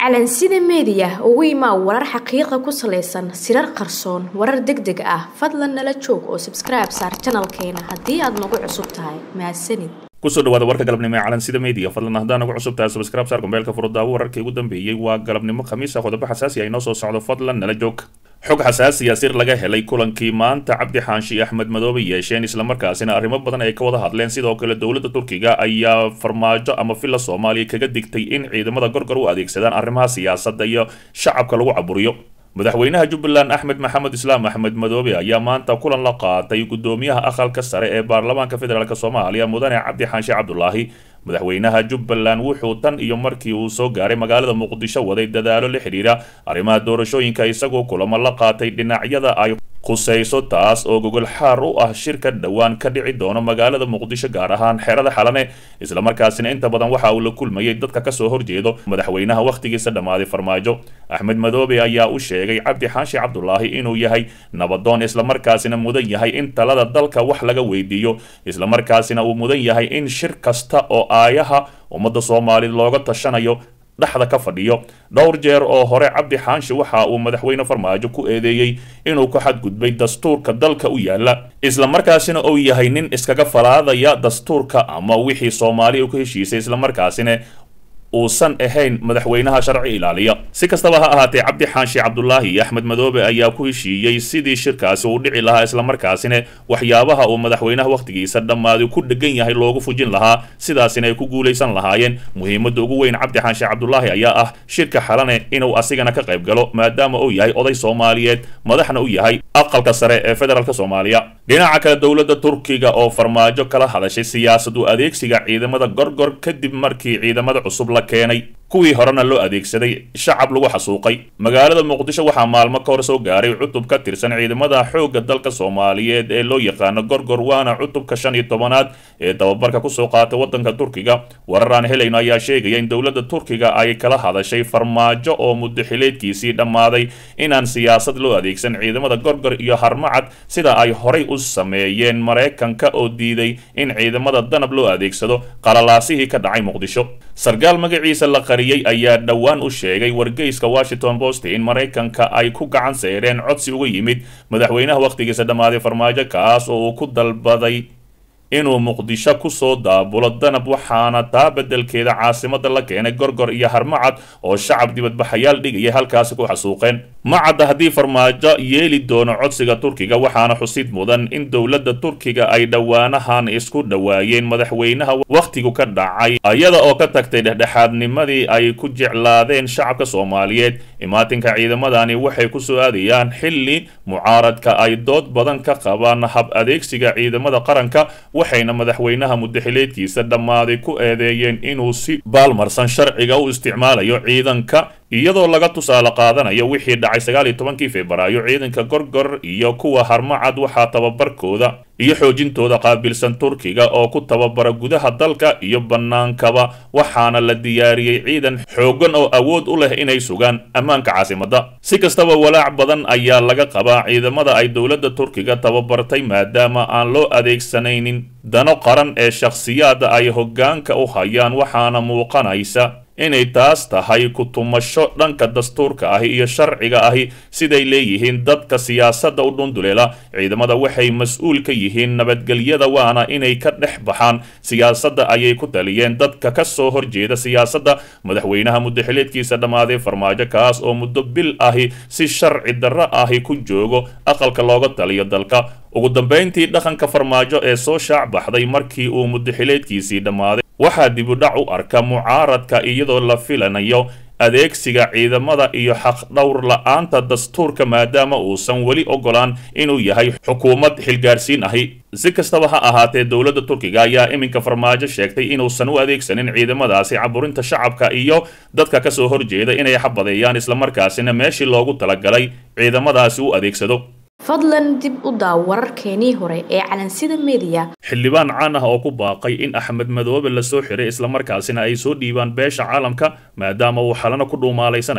calansida media ugu imaa warar xaqiiqo ku saleysan sirar qarsoon warar degdeg ah fadlan nala joog oo subscribe saar channelkeena hadii aad nagu cusub tahay mahadsanid kusoo dhawaada warka galabnimo ee calansida media fadlan haddaan nagu cusub tahay subscribe saar gombeelka furudaawo wararkii ugu dambeeyay waa galabnimo khamiis ah qodobo xasaasi ah inoo soo socdo fadlan nala joog xog xasaasi ah sir laga helay kulankii maanta cabdi xaanshi axmed madoobe yeesheen isla markaasina arrimo badan ay ka wada hadleen sidoo kale dowladda turkiga ayaa farmaajo ama filla Soomaaliya kaga digtay in ciidamada gorgor u adeegsadaan arrimaha siyaasadda iyo shacabka lagu caburiyo madaxweynaha Jubbaland Axmed Maxamed Islaam Axmed Madoobe ayaa maanta kulan la qaatay gudoomiyaha aqalka sare ee baarlamaanka federaalka Soomaaliya mudane Cabdi Xaanshi Cabdullaahi madaxweynaha Jubbaland wuxuu tan iyo markii uu soo gaaray magaalada Muqdisho waday dadaalo la xiriira arrimaha doorashooyinka isagoo kulamo la qaatay dhinacyada ay khusayso taas oo gogol xaar u ah shirka dhawaan ka dhici doono magaalada Muqdisho gaar ahaan xerada Xalane isla markaasina inta badan waxa uu la kulmayay dadka ka soo horjeedo madaxweynaha waqtigiisa dhamaaday farmaajo Axmed Madoobe ayaa u sheegay Cabdi Xaanshi Cabdullaahi inuu yahay nabadoon isla markaasina mudan yahay in talada dalka wax laga weydiiyo isla markaasina uu mudan yahay in shir kasta oo aayaha ummadda Soomaaliyeed looga tashanayo dhaxda ka fadhiyo dhowr jeer oo hore Cabdi Xaanshi waxa uu madaxweyne farmaajo ku eedeeyay inuu ka xadgudbay dastuurka dalka u yaala isla markaasina uu yahay nin iskaga falaadaya dastuurka ama wixii Soomaaliya ku heshiisay isla markaasina uusan ahayn madaxweynaha sharci ilaaliya si kastaba ha ahaatee Cabdi Xaanshi Cabdullaahi iyo Axmed Madoobe ayaa ku heshiiyay sidii shirkaasi uu dhici lahaa isla markaasina waxyaabaha uu madaxweynaha waqtigiisa dhamaaday ku dhagan yahay loogu fujin lahaa sidaasina ay ku guuleysan lahaayeen muhiimadda ugu weyn Cabdi Xaanshi Cabdullaahi ayaa ah shirka Xalane inuu asigana ka qayb galo maadaama uu yahay oday Soomaaliyeed madaxna u yahay aqalka sare ee federaalka Soomaaliya dhinaca kale dowladda Turkiga oo farmaajo kala hadashay siyaasad u adeegsiga ciidamada gorgor kadib markii ciidamada cusub la keenay kuwii horena loo adeegsaday shacab lagu xasuuqay magaalada Muqdisho waxaa maalmo ka hor soo gaaray cutub ka tirsan ciidamada xoogga dalka Soomaaliyeed ee loo yaqaan gorgor waana cutubka 15aad ee tababarka ku soo qaatay wadanka Turkiga wararaan helayno ayaa sheegaya in dowladda Turkiga ay kala hadashay farmaajo oo muddo xileedkiisii dhamaaday inaan siyaasad loo adeegsan ciidamada gorgor iyo harmacad sida ay horay u sameeyeen Mareykanka oo diiday in ciidamada danab loo adeegsado qalalaasihii ka dhacay Muqdisho sargaal magaciisa la qariyay ayaa dhawaan u sheegay wargeyska Washington Post in Mareykanka ay ku gacan saareen codsi uga yimid madaxweynaha waqtigiisa dhamaaday farmaajo kaas oo uu ku dalbaday inuu Muqdisho ku soo daabulo danab waxaana taa bedelkeeda caasimada la keenay gorgor iyo harmacad oo shacab dibadbaxayaal dhigay halkaas ku xasuuqeen macada hadii farmaajo yeeli doono codsiga Turkiga waxaana xusid mudan in dowladda Turkiga ay dhawaanahan isku dhawaayeen madaxweynaha waqtigu ka dhacay ayada oo ka tagtay dhexdhexaadnimadii ay ku jeclaadeen shacabka Soomaaliyeed imaatinka ciidamadani waxay ku soo aadayaan xilli mucaaradka ay dood badan ka qabaan hab adeegsiga ciidamada qaranka waxayna madaxweynaha muddaxileedkiisa dhamaaday ku eedeeyeen inuu si baalmarsan sharciga u isticmaalayo ciidanka iyadoo laga tusaale qaadanayo wixii dhacay 19 Febraayo ciidanka gorgor iyo kuwa harmacad waxa tababarkooda iyo xoojintooda qaabilsan Turkiga oo ku tababara gudaha dalka iyo banaankaba waxaana la diyaariyay ciidan xoogan oo awood u leh inay sugaan ammaanka caasimadda si kastaba walaac badan ayaa laga qabaa ciidamada ay dowladda Turkiga tababartay maadaama aan loo adeegsanaynin dano qaran ee shakhsiyaadda ay hoggaanka u hayaan waxaana muuqanaysa inay taas tahay ku tumasho dhanka dastuurka ah iyo sharciga ah siday leeyihiin dadka siyaasadda u dhunduleela ciidamada waxay mas'uul ka yihiin nabadgelyada waana inay ka dhex baxaan siyaasadda ayay ku taliyeen dadka ka soo horjeeda siyaasadda madaxweynaha muddaxileedkiisa dhamaaday farmaajo kaas oo muddo bil ah si sharci darro ah ku joogo aqalka looga taliyo dalka ugu dambeyntii dhaqanka farmaajo ee soo shaac baxday markii uu muddaxileedkiisii dhamaaday waxaa dib u dhac u arka mucaaradka iyadoo la filanayo adeegsiga ciidamada iyo xaq dhowr la'aanta dastuurka maadaama uusan weli ogolaan inuu yahay xukuumad xilgaarsiin ahi si kastaba ha ahaatee dowladda Turkiga ayaa iminka farmaajo sheegtay inuusan u adeegsanin ciidamadaasi caburinta shacabka iyo dadka ka soo horjeeda inay xabadeeyaan isla markaasina meeshii loogu talagalay ciidamadaasi u adeegsado fadlan dib u daaw wararkeenii hore ee calansida media xildhibaan caan ah oo ku baaqay in Axmed Madoobe la soo xiray isla markaasina ay soo dhiibaan beesha caalamka maadaama uu xalana ku dhuumaaleysanayo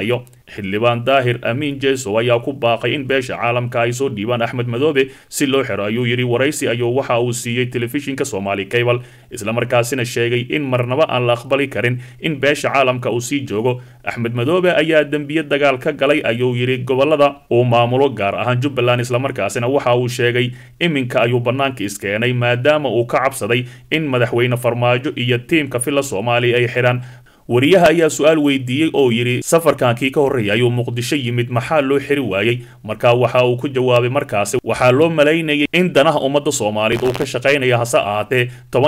xildhibaan daahir amiin jeesow ayaa ku baaqay in beesha caalamka ay soo dhiibaan Axmed Madoobe si loo xiro ayuu yiri waraysi ayuu waxa uu siiyay telefishinka Somali Cable isla markaasina sheegay in marnaba aan la aqbali karin in beesha caalamka uu sii joogo Axmed Madoobe ayaa dambiye dagaal ka galay ayuu yiri gobolada uu maamulo gaar ahaan Jubbaland isla markaasina waxa uu sheegay iminka ayuu banaanka iskeenay maadaama uu ka cabsaday in madaxweyne Farmaajo iyo tiimka fila Soomaaliya ay xiraan wariyaha ayaa su'aal weydiiyay oo yiri safarkankii ka horreeyay ayuu Muqdisho yimid maxaa loo xiri waayay marka waxa uu ku jawaabay markaas waxa loo maleynayay in danaha ummadda Soomaaliyeed uu ka shaqeynayo hase ahaatee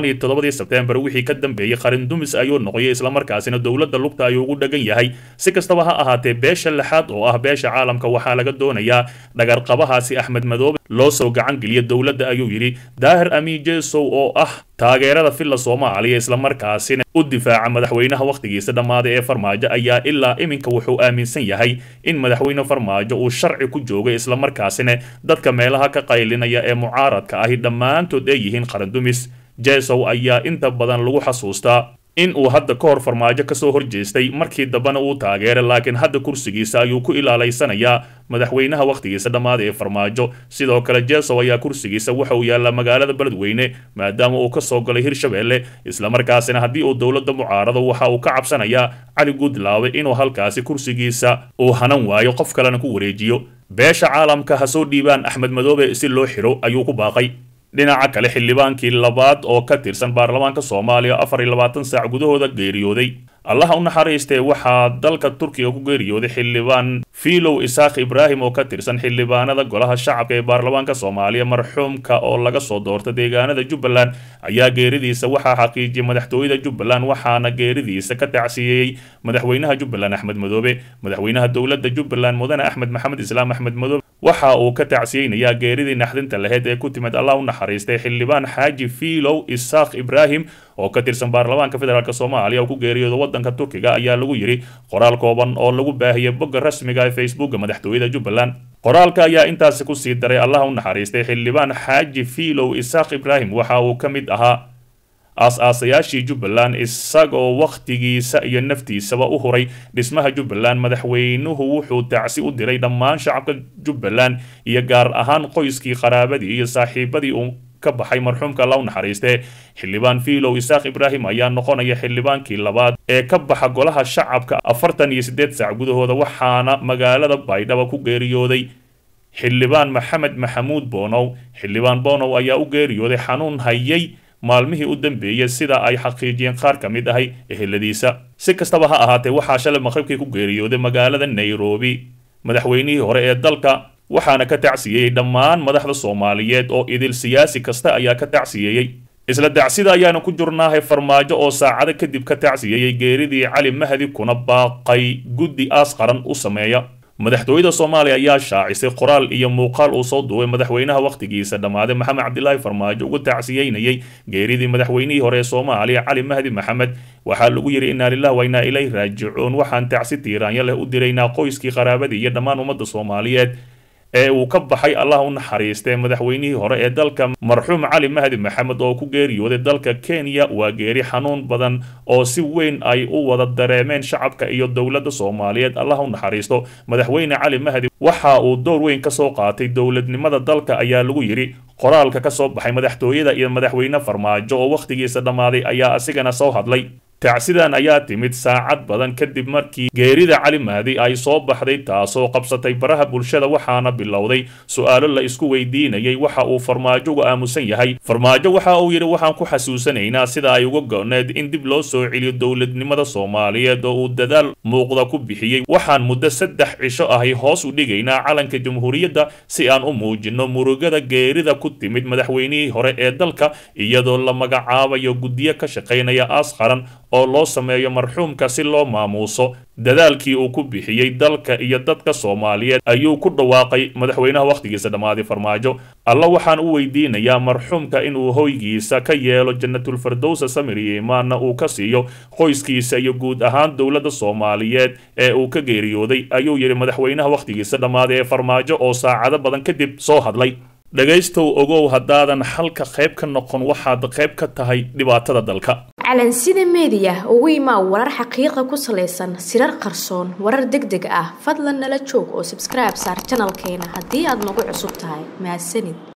17 Sebtembar wixii ka dambeeyay qarin dumis ayuu noqday isla markaasina dowladda lugta ayuu ugu dhagan yahay si kastaba ha ahaatee beesha lixaad oo ah beesha caalamka waxa laga doonayaa dhagar qabahaasi Axmed Madoobe loo soo gacan geliyo dowladda ayuu yiri Daahir Amiin Jeesow oo ah taageerada filla Soomaaliya isla markaasina u difaaca madaxweynaha waqtigiisa dhamaaday ee Farmaajo ayaa ilaa iminka wuxuu aaminsan yahay in madaxweyne Farmaajo uu sharci ku joogo isla markaasina dadka meelaha ka qaylinaya ee mucaaradka ahi dhammaantood ay yihiin qaran dumis Jeesow ayaa inta badan lagu xasuustaa in uu hadda ka hor Farmaajo ka soo horjeestay markii dambana uu taageeray laakiin hadda kursigiisa ayuu ku ilaaleysanayaa madaxweynaha waqtigiisa dhamaaday ee Farmaajo sidoo kale Jeesow ayaa kursigiisa waxa uu yaala magaalada Beledweyne maadaama uu ka soo galay Hirshabeelle isla markaasina haddii uu dowladda mucaarado waxa uu ka cabsanayaa Cali Guudlaawe inuu halkaasi kursigiisa uu hanan waayo qof kalena ku wareejiyo beesha caalamka ha soo dhiibaan Axmed Madoobe si loo xiro ayuu ku baaqay dhinaca kale xildhibaankii labaad oo ka tirsan baarlamaanka Soomaaliya 24 saac gudahooda geeriyooday Allah u naxariistay waxa dalka Turkiga ku geeriyooday xildhibaan Filow Isaaq Ibrahim oo ka tirsan xildhibaanada golaha shacabka ee baarlamaanka Soomaaliya marxuumka oo laga soo doortay deegaanada Jubbaland ayaa geeridiisa waxa xaqiijiyay madaxtooyada Jubbaland waxaana geeridiisa ka tacsiyay madaxweynaha Jubbaland Axmed Madoobe madaxweynaha dowladda Jubbaland mudane Axmed Maxamed Islaam Axmed Madoobe waxa uu ka tacsiyay geeridii naxdinta lahayd ee ku timid Allah u naxariistay xildhibaan Xaaji Filow Isaaq Ibrahim oo ka tirsan baarlamaanka federaalka Soomaaliya oo ku geeriyooday wadanka Turkiga ayaa lagu yiri qoraal kooban oo lagu baahiyay bogga rasmiga ee Facebook madaxtooyada Jubbaland qoraalka ayaa intaas ku sii daray Allah u naxariistay xildhibaan Xaaji Filow Isaaq Ibrahim waxa uu ka mid ahaa aasaasayaashii Jubbaland isagoo waqtigiisa iyo naftiisaba u huray dhismaha Jubbaland madaxweynuhu wuxuu tacsi u diray dhammaan shacabka Jubbaland iyo gaar ahaan qoyskii qaraabadii iyo saaxiibadii uu ka baxay marxuumka Allah u naxariistay xildhibaan Filow Isaaq Ibrahim ayaa noqonaya xildhibaankii labaad ee ka baxa golaha shacabka 48 saac gudahooda waxaana magaalada Baydhabo ku geeriyooday xildhibaan Maxamed Maxamuud Boonow xildhibaan Boonow ayaa u geeriyooday xanuun hayay maalmihii u dambeeyay sida ay xaqiijiyeen qaar ka mid ah eheladiisa si kastaba ha ahaatee waxa shalay maqribkii ku geeriyooday magaalada Nairobi madaxweynihii hore ee dalka waxaana ka tacsiyay dhammaan madaxda Soomaaliyeed oo idil siyaasi kasta ayaa ka tacsiyay isla dacsida ayaana ku jurnaahay Farmaajo oo saacado kadib ka tacsiyay geeridii Cali Mahdi kuna baaqay guddi aas qaran u sameeya madaxtooyada Soomaaliya ayaa shaacisay qoraal iyo muuqaal uu soo duubay madaxweynaha waqtigiisa dhamaaday Maxamed Cabdilaahi Farmaajo ugu tacsiyeynayay geeridii madaxweynihii hore ee Soomaaliya Cali Mahdi Maxamed waxa lagu yiri inna lillahi wa inna ilayhi raaji'uun waxaan tacsi tiiraanya leh u diraynaa qoyskii qaraabadii iyo dhammaan ummadda Soomaaliyeed ee uu ka baxay Allah u naxariistay madaxweynihii hore ee dalka marxuum Cali Mahdi Maxamed oo ku geeriyooday dalka Kenya waa geeri xanuun badan oo si weyn ay u wada dareemeen shacabka iyo dowladda Soomaaliyeed Allah u naxariisto madaxweyne Cali Mahdi waxa uu door weyn ka soo qaatay dowladnimada dalka ayaa lagu yiri qoraalka ka soo baxay madaxtooyada iyo madaxweyne Farmaajo oo waqtigiisa dhamaaday ayaa asigana soo hadlay tacsidan ayaa timid saacad badan kadib markii geerida Cali Mahdi ay soo baxday taasoo qabsatay baraha bulshada waxaana bilowday su'aalo la isku weydiinayay waxa uu Farmaajo uga aamusan yahay Farmaajo waxa uu yiri waxaan ku xasuusanaynaa sida ay uga go'need in dib loo soo celiyo dowladnimada Soomaaliyeed oo uu dadaal muuqda ku bixiyay waxaan muddo 3 cisho ahi hoos u dhigaynaa calanka jamhuuriyadda si aan u muujino murugada geerida ku timid madaxweynihii hore ee dalka iyadoo la magacaabayo guddiyo ka shaqeynaya aas qaran oo loo sameeyo marxuumka si loo maamuuso dadaalkii uu ku bixiyay dalka iyo dadka Soomaaliyeed ayuu ku dhawaaqay madaxweynaha waqtigiisa dhamaaday Farmaajo Allah waxaan u weydiinayaa marxuumka inuu hoygiisa ka yeelo jannatul firdaws samiri iimaanna uu ka siiyo qoyskiisa iyo guud ahaan dowladda Soomaaliyeed ee uu ka geeriyooday ayuu yiri madaxweynaha waqtigiisa dhamaaday Farmaajo oo saacado badan kadib soo hadlay dhagaystow ogow haddaadan halka qayb ka noqon waxaad qayb ka tahay dhibaatada dalka calansida media ugu imaa warar xaqiiqa ku saleysan sirar qarsoon warar degdeg ah fadlan nala joog oo subscribe saar channelkeena haddii aad nagu cusub tahay mahadsanid